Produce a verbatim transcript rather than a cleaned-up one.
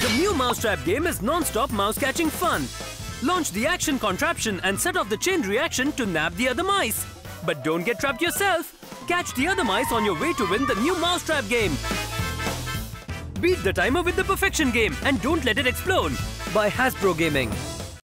The new Mousetrap game is non-stop mouse-catching fun. Launch the action contraption and set off the chain reaction to nab the other mice. But don't get trapped yourself. Catch the other mice on your way to win the new Mousetrap game. Beat the timer with the Perfection game and don't let it explode. By Hasbro Gaming.